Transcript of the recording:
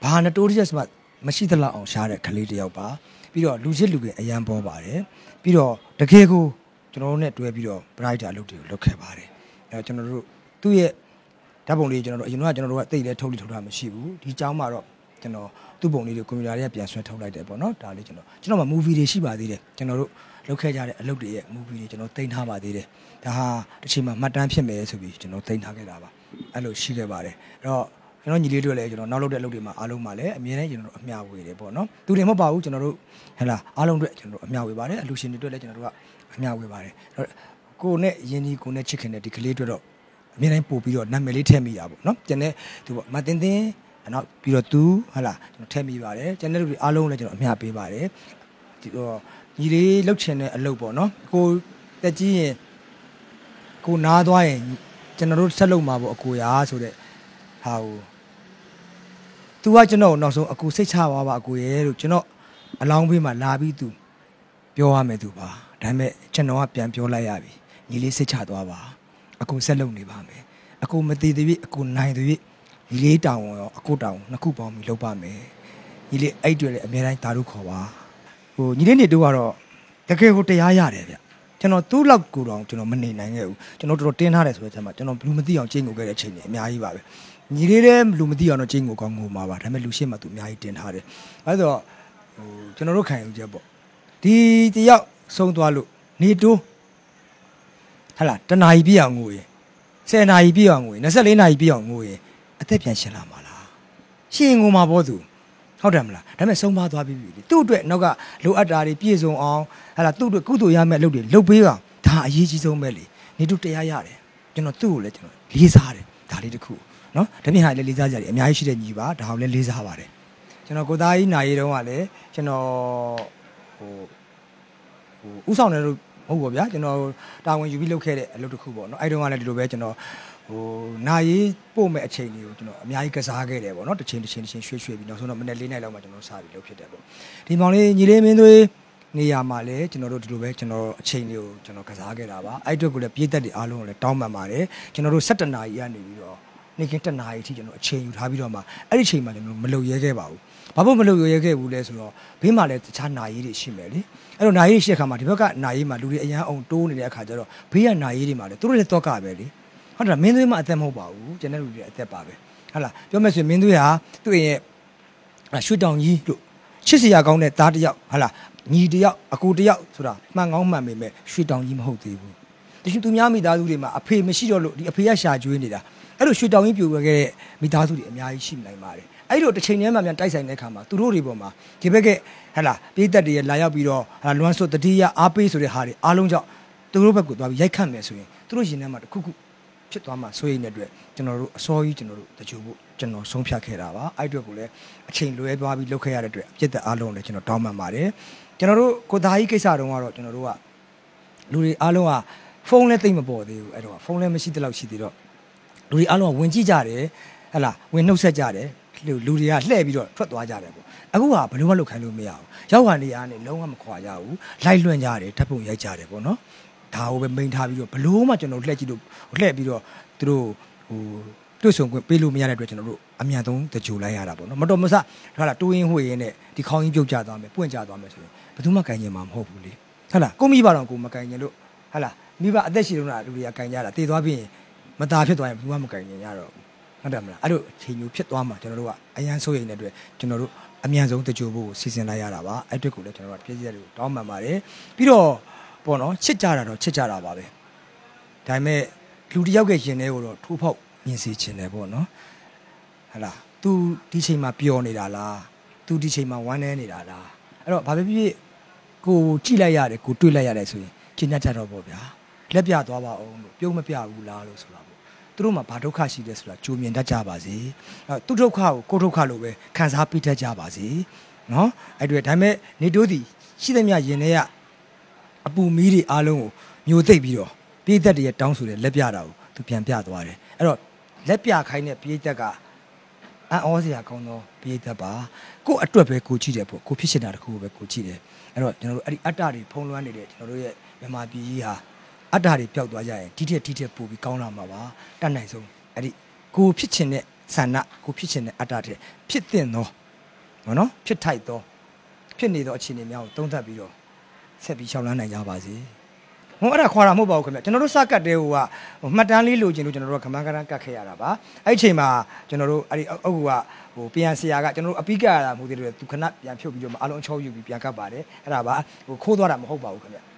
ဘာnotorious မရှိသလောက်အောင်ရှားတဲ့ကလေးတယောက်ပါပြီးတော့လူချစ်လူငယ်အရန်ပေါ်ပါတယ်ပြီးတော့တကယ်ကိုကျွန်တော်တို့နဲ့တွဲပြီးတော့ brighter အလုပ်တွေကိုလုပ်ခဲ့ပါတယ်အဲကျွန်တော်တို့သူ့ရဲ့ဓာတ်ပုံလေးကျွန်တော်တို့အရင်ကကျွန်တော်တို့ကတိတ်လဲထုတ်လိထုတ်တာမရှိဘူးဒီအကြောင်းမှာတော့ကျွန်တော်သူ့ပုံလေးတွေကွန်ပျူတာတွေကပြန်ဆွဲထုတ်လိုက်တယ်ပေါ့နော်ဒါလေးကျွန်တော်မှာ movie တွေရှိပါသေးတယ်ကျွန်တော်တို့လုပ်ခဲ့ကြတဲ့အလုပ်တွေရဲ့ movie တွေကျွန်တော်တင်ထားပါသေးတယ်ဒါဟာတစ်ချိန်မှာမှတ်တမ်းဖြစ်မယ်ဆိုပြီးကျွန်တော်တင်ထားခဲ့တာပါအဲ့လိုရှိခဲ့ပါတယ်အဲ့တော့ကျွန်တော်ညီလေးတို့လည်းကျွန်တော်နောက်လုပ်တဲ့အလုပ်တွေမှာအားလုံးမှာလည်းအမြဲတမ်းကျွန်တော်တို့အမျှဝေတယ်ပေါ့နော်သူတွေမဟုတ်ပါဘူးကျွန်တော်တို့ဟဲ့လားအားလုံးအတွက်ကျွန်တော်တို့အမျှဝေပါတယ်အလူရှင်တွေအတွက်လည်းကျွန်တော်တို့ကအမျှဝေပါတယ်ကိုနဲ့ယင်းဒီကိုနဲ့ချစ်ခင်တဲ့ဒီကလေးအတွက်တော့အမြဲတမ်းပို့ပြီးတော့နာမည်လေးထည့်မိတာပေါ့နော်ကျန်တဲ့သူပေါ့မတင်တင်နောက်ပြီးတော့သူဟဲ့လားကျွန်တော်ထည့်မိပါတယ်ကျန်တဲ့လူတွေအားလုံးလည်းကျွန်တော်အမျှပေးပါတယ်ဒီတော့ညီလေးလှုပ်ချင်တဲ့အလုပ်ပေါ့နော်ကိုတက်ကြီးရင်ကိုနားသွားရင်ကျွန်တော်တို့ဆက်လုပ်မှာပေါ့အကိုရာဆိုတဲ့ဟာကို तू ကကျွန်တော်နောက်ဆုံးအကူစိတ်ချသွားပါအကူရဲ့လို့ကျွန်တော်အလောင်းဘေးမှာလာပြီး तू ပြောရမယ်သူပါဒါပေမဲ့ကျွန်တော်ကပြန်ပြောလိုက်ရပြီညီလေးစိတ်ချသွားပါအကူဆက်လုပ်နေပါမယ်အကူမတည်သေးပြီအကူနိုင်သေးပြီညီလေးတောင်းရောအကူတောင်းနှစ်ခုပေါင်းပြီးလုပ်ပါမယ်ညီလေးအဲ့တွေ့လေအများတိုင်းဓာတ်တို့ခေါ်ပါဟိုညီလေးနေတို့ကတော့တကယ်ကိုတရားရတယ်ဗျကျွန်တော်သူ့လောက်ကိုတော့ကျွန်တော်မနေနိုင်ခဲ့ဘူးကျွန်တော်တော်တော်တင်းထားတယ်ဆိုတဲ့ချက်မှာကျွန်တော်ဘူးမသိအောင်ကျင့်ကိုခဲ့တဲ့အချိန်တွေအများကြီးပါပဲညီလေးလည်းလူမသိအောင်တော့ကျင်းကိုကောင်းငိုမှာပါဒါပေမဲ့လူရှင်းမှသူအများကြီးတင်ထားတယ်အဲဆိုတော့ဟိုကျွန်တော်တို့ခံယူချက်ပေါ့ဒီတယောက်ဆုံးသွားလို့နေတိုးဟလာတနာရီပြည့်အောင်ငိုရင်10နာရီပြည့်အောင်ငိုရင်24နာရီပြည့်အောင်ငိုရင်အသက်ပြန်ရှင်လာမှာလားရှင်ငိုမှာပေါ့သူဟုတ်တယ်မလားဒါပေမဲ့ဆုံးပါသွားပြီသူ့အတွက်နောက်ကလိုအပ်တာတွေပြည့်စုံအောင်ဟလာသူ့အတွက်ကုသိုလ်ရမယ့်အလုပ်တွေလုပ်ပေးကောင်ဒါအရေးကြီးဆုံးပဲလေနေတိုးတရားရတယ်ကျွန်တော်သူ့ကိုလည်းကျွန်တော်လေးစားတယ်ဒါလေးတစ်ခုနော်တမင်ဟာလည်းလေးစားကြတယ်အများကြီးရှိတဲ့ညီပါဒါအောင်လည်းလေးစားပါတယ်ကျွန်တော်ကိုသားကြီးနိုင်ရေးတုန်းကလည်းကျွန်တော်ဟိုဥဆောင်တယ်လို့ဟုတ်ပါဗျာကျွန်တော်တာဝန်ယူပြီးလုပ်ခဲ့တဲ့အလုပ်တစ်ခုပေါ့နော်အဲ့တုန်းကလည်းဒီလိုပဲကျွန်တော်ဟိုနိုင်ရေးပို့မဲ့အချိန်တွေကိုကျွန်တော်အများကြီးကစားခဲ့တယ်ပေါ့နော်တစ်ချိန်ရွှေ့ပြီးနောက်ဆုံးတော့မနေ့၄နိုင်လောက်မှကျွန်တော်စပြီးလုပ်ဖြစ်တယ်ပေါ့ဒီမောင်လေးညီလေးမင်းသွေးနေရာမှာလည်းကျွန်တော်တို့ဒီလိုပဲကျွန်တော်အချိန်တွေကိုကျွန်တော်ကစားခဲ့တာပါအဲ့အတွက်ကိုလည်းပြည်သက်တွေအားလုံးကိုလည်းတောင်းပန်ပါတယ်ကျွန်တော်တို့17နာရီကနေပြီးတော့နေကင်း1နာရီအထိကျွန်တော်အချိန်ယူထားပြီးတော့မှအဲ့ဒီအချိန်မှာကျွန်တော်မလုပ်ရဲခဲ့ပါဘူးဘာလို့မလုပ်ရဲခဲ့ဘူးလဲဆိုတော့ဘေးမှာလည်းတခြားနာရီတွေရှိမယ်လေအဲ့တော့နာရီရှိတဲ့ခါမှာဒီဘက်ကနာရီမှာလူတွေအရန်အောင်တိုးနေတဲ့အခါကျတော့ဘေးကနာရီတွေမှာလည်းသူတို့လည်းတော့ကပဲလေဟုတ်တယ်မင်းသွေးမှအသက်မဟုတ်ပါဘူးကျန်တဲ့လူတွေအသက်ပါပဲဟုတ်လားပြောမယ်ဆိုရင်မင်းသွေးဟာသူ့ရဲ့ရွှေတောင်ကြီးလို့ချစ်စရာကောင်းတဲ့သားတစ်ယောက်ဟုတ်လားညီတစ်ယောက်အကူတစ်ယောက်ဆိုတာမှန်ကောင်းမှန်ပေမဲ့ရွှေတောင်ကြီးမဟုတ်သေးဘူးတချို့သူများမိသားစုတွေမှာအဖေမရှိတော့လို့ဒီအဖေကရှာကျွေးနေတာအဲ့လိုရွှေတောင်ကြီးပြိုခဲ့တဲ့မိသားစုတွေအများကြီးရှိနိုင်ပါတယ်အဲ့လိုတစ်ချိန်တည်းမှပြန်တိုက်ဆိုင်တဲ့အခါမှာသူတို့တွေပေါ်မှာဒီဘက်ကဟလာပြည်သက်တွေလာရောက်ပြီးတော့ဟာလွမ်းစွတ်တတိယအားပေးဆိုတဲ့ဟာတွေအားလုံးကြောင့်သူတို့ဘက်ကိုသွားပြီးရိုက်ခတ်မယ်ဆိုရင်သူတို့ရင်ထဲမှာတစ်ခုခုဖြစ်သွားမှာဆိုရင်တဲ့အတွက်ကျွန်တော်တို့အစောကြီးကျွန်တော်တို့တကြိုဖို့ကျွန်တော်ဆုံးဖြတ်ခဲ့တာပါအဲ့အတွက်ကိုလည်းအချိန်လွဲသွားပြီးလုပ်ခဲ့ရတဲ့အတွက်အပြစ်သက်အားလုံးလည်းကျွန်တော်တောင်းပန်ပါတယ်ကျွန်တော်တို့ကိုသားကြီးကိစ္စတုန်းကတော့ကျွန်တော်တို့ကလူတွေအားလုံးကဖုန်းလည်းသိမ့်မပေါ်သေးဘူးအဲ့တော့ဖုန်းလည်းမရှိတဲ့လောက်ရှိသေးတော့လူတွေအားလုံးကဝင်ကြည့်ကြတယ်ဟဲ့လားဝင်နှုတ်ဆက်ကြတယ်လူတွေကလှည့်ပြီးတော့ထွက်သွားကြတယ်ပေါ့အခုကဘယ်လိုမှလုပ်ခိုင်းလို့မရဘူးရောက်ခါနေအားနဲ့လုံးဝမခွာကြဘူးလိုက်လွှင့်ကြတယ်ဓာတ်ပုံရိုက်ကြတယ်ပေါ့နော်ဒါကိုပဲမိန်ထားပြီးတော့ဘလို့မှကျွန်တော်လှည့်ကြည့်လို့လှည့်ပြီးတော့သူတို့ဟိုတွေ့ဆုံခွင့်ပေးလို့မရတဲ့အတွက်ကျွန်တော်တို့အမြန်ဆုံးတကြိုလိုက်ရတာပေါ့နော်မတော်မဆဟာလားတိုးရင်းဝှေ့ရင်းနဲ့ဒီခေါင်းကြီးပြုတ်ကျသွားမယ်ပွင့်ကျသွားမယ်ဆိုရင်ဘယ်သူမှကင်ကျင်မှာမဟုတ်ဘူးလေဟုတ်လားကိုမိဘတော်ကိုမကင်ကျင်လို့ဟုတ်လားမိဘအသက်ရှိတော့တာလူတွေကကင်ကြတာတည်သွားပြီးရင်မตาဖြစ်သွားရင်ဘယ်သူမှမကင်ကျင်ရတော့ဟုတ်တယ်မလားအဲ့လိုအချိန်မျိုးဖြစ်သွားမှာကျွန်တော်တို့ကအရန်စိုးရိမ်တဲ့အတွက်ကျွန်တော်တို့အမြန်ဆုံးတကြိုဖို့စီစဉ်လိုက်ရတာပါအဲ့အတွက်ကိုလည်းကျွန်တော်တို့ပြည့်စည်တယ်တောင်းပန်ပါတယ်ပြီးတော့ပေါ့နော်ချစ်ကြတာတော့ချစ်ကြတာပါပဲဒါပေမဲ့လူတစ်ယောက်ကရင်ထဲကိုတော့ထိုးဖောက်မြင်စေချင်တယ်ပေါ့နော်ဟလာ तू ဒီချိန်မှာပျော်နေတာလား तू ဒီချိန်မှာဝမ်းနည်းနေတာလားအဲ့တော့ဘာပဲဖြစ်ဖြစ်ကိုကြည့်လိုက်ရတယ်ကိုတွေးလိုက်ရတယ်ဆိုရင်ကျဉ်းတတ်တော့ပေါ့ဗျာလက်ပြသွားပါအောင်လို့ပြုံးမပြဘူးလားလို့ဆိုတာပေါ့သူတို့မှာဘာဒုက္ခရှိတယ်ဆိုတာကြိုမြင်တတ်ကြပါစေအဲ့သူဒုက္ခကိုကိုဒုက္ခလို့ပဲခံစားပြီးတတ်ကြပါစေနော်အဲ့တွေ့ဒါပေမဲ့နေတိုးသည်ရှိသမျှရင်ထဲကအပူမီးတွေအားလုံးကိုမျိုးသိပ်ပြီးတော့ပြေးသက်တည်းတောင်းဆိုတဲ့လက်ပြတာကိုသူပြန်ပြသွားတယ်အဲ့တော့လက်ပြခိုင်းတဲ့ပြေးသက်ကအံ့ဩစရာကောင်းသောပြေးသက်ပါကိုအတွက်ပဲကိုကြည့်တယ်ပေါ့ကိုဖြစ်ရှင်တာတခုကိုပဲကိုကြည့်တယ်အဲ့တော့ကျွန်တော်တို့အဲ့ဒီအတ္တတွေဖုံးလွှမ်းနေတဲ့ကျွန်တော်တို့ရဲ့မြန်မာပြည်ကြီးဟာအတ္တတွေပျောက်သွားကြရင်ဒီထက်ပိုပြီးကောင်းလာမှာပါတတ်နိုင်ဆုံးအဲ့ဒီကိုဖြစ်ချင်တဲ့ဆန္ဒကိုဖြစ်ချင်တဲ့အတ္တတဲ့ဖြစ်တဲ့သောနော်ဖြစ်ထိုက်သောဖြစ်နေသောအခြေအနေများကိုသုံးသပ်ပြီးတော့ဆက်ပြီးရှောက်လန်းနိုင်ကြပါစေဟိုအဲ့ဒါခွာတာမဟုတ်ပါဘူးခင်ဗျကျွန်တော်တို့စကတ်တဲ့ဟိုကမှတ်တမ်းလေးလိုချင်လို့ကျွန်တော်တို့ကခမန်းကန်းကတ်ခဲ့ရတာပါအဲ့ဒီချိန်မှာကျွန်တော်တို့အဲ့ဒီအုပ်ကဟိုပြန်ဆရာကကျွန်တော်တို့အပိကရတာမဟုတ်သေးတယ်သူခဏပြန်ဖြုတ်ပြီးတော့အားလုံးအချောယူပြီးပြန်ကတ်ပါတယ်အဲ့ဒါပါဟိုခိုးသွားတာမဟုတ်ပါဘူးခင်ဗျ